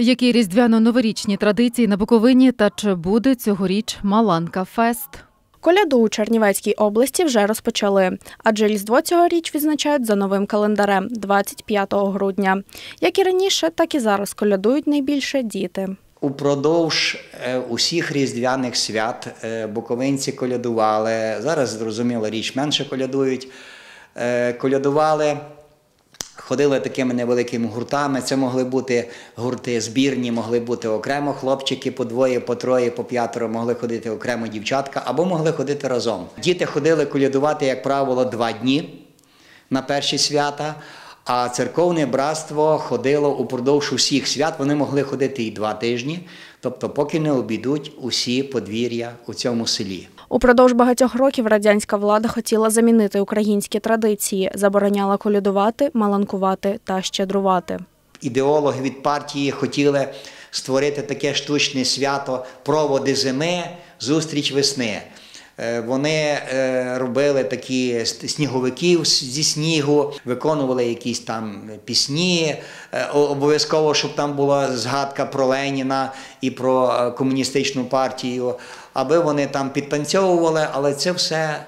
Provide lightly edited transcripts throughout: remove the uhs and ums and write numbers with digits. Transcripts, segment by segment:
Які різдвяно-новорічні традиції на Буковині та чи буде цьогоріч Маланка-фест? Коляду у Чернівецькій області вже розпочали, адже Різдво цьогоріч відзначають за новим календарем – 25 грудня. Як і раніше, так і зараз колядують найбільше діти. Упродовж усіх різдвяних свят буковинці колядували, зараз, зрозуміло, річ менше колядують, колядували, ходили такими невеликими гуртами, це могли бути гурти збірні, могли бути окремо хлопчики по двоє, по троє, по п'ятеро, могли ходити окремо дівчатка, або могли ходити разом. Діти ходили колядувати, як правило, 2 дні на перші свята, а церковне братство ходило упродовж усіх свят, вони могли ходити і 2 тижні, тобто поки не обійдуть усі подвір'я у цьому селі. Упродовж багатьох років радянська влада хотіла замінити українські традиції, забороняла колядувати, маланкувати та щедрувати. Ідеологи від партії хотіли створити таке штучне свято «Проводи зими, зустріч весни». Вони робили такі сніговиків зі снігу, виконували якісь там пісні, обов'язково, щоб там була згадка про Леніна і про комуністичну партію, аби вони там підтанцьовували, але це все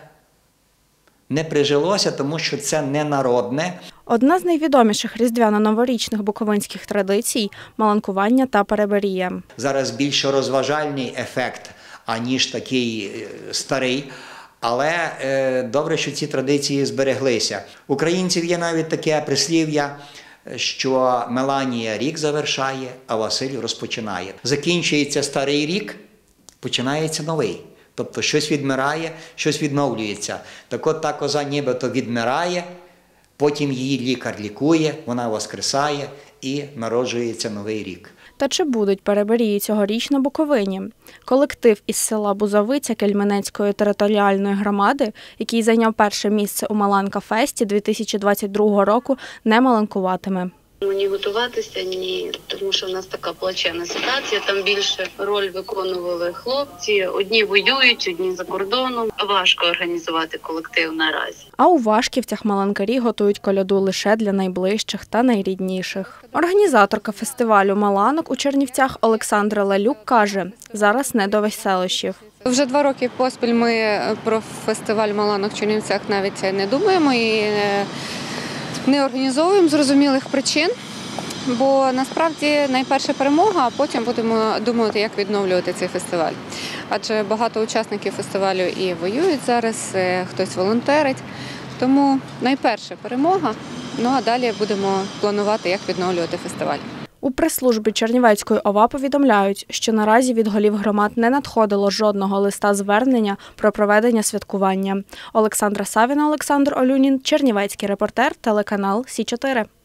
не прижилося, тому що це не народне. Одна з найвідоміших різдвяно-новорічних буковинських традицій – маланкування та переберія. Зараз більш розважальний ефект, аніж такий старий, але добре, що ці традиції збереглися. Українців є навіть таке прислів'я, що Меланія рік завершає, а Василь розпочинає. Закінчується старий рік, починається новий. Тобто щось відмирає, щось відновлюється. Так от та коза нібито відмирає, потім її лікар лікує, вона воскресає і народжується новий рік. Та чи будуть переберії цьогоріч на Буковині? Колектив із села Бузовиця Кельменецької територіальної громади, який зайняв перше місце у Маланка-фесті 2022 року, не маланкуватиме. Ні готуватися, ні, тому що в нас така плачевна ситуація, там більше роль виконували хлопці, одні воюють, одні за кордоном. Важко організувати колектив наразі. А у Вашківцях маланкарі готують коляду лише для найближчих та найрідніших. Організаторка фестивалю маланок у Чернівцях Олександра Лалюк каже, зараз не до веселощів. Вже 2 роки поспіль ми про фестиваль маланок в Чернівцях навіть не думаємо і не організовуємо з зрозумілих причин, бо насправді найперше перемога, а потім будемо думати, як відновлювати цей фестиваль. Адже багато учасників фестивалю і воюють зараз, хтось волонтерить, тому найперше перемога, ну а далі будемо планувати, як відновлювати фестиваль. У прес-службі Чернівецької ОВА повідомляють, що наразі від голів громад не надходило жодного листа-звернення про проведення святкування. Олександра Савіна, Олександр Олюнін, Чернівецький репортер, телеканал Сі 4.